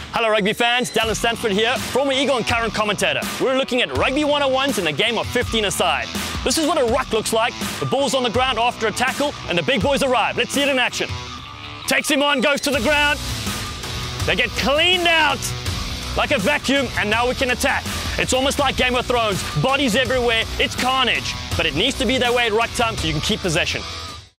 Hello rugby fans, Dallin Stanford here, former Eagle and current commentator. We're looking at Rugby 101s in a game of 15 aside. This is what a ruck looks like. The ball's on the ground after a tackle and the big boys arrive. Let's see it in action. Takes him on, goes to the ground. They get cleaned out like a vacuum, and now we can attack. It's almost like Game of Thrones. Bodies everywhere, it's carnage. But it needs to be that way at ruck time so you can keep possession.